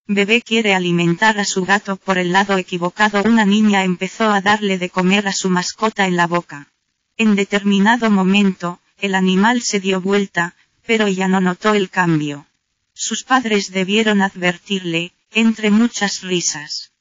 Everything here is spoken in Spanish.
Bebé quiere alimentar a su gato por el lado equivocado. Una niña empezó a darle de comer a su mascota en la boca. En determinado momento, el animal se dio vuelta, pero ella no notó el cambio. Sus padres debieron advertirle, entre muchas risas.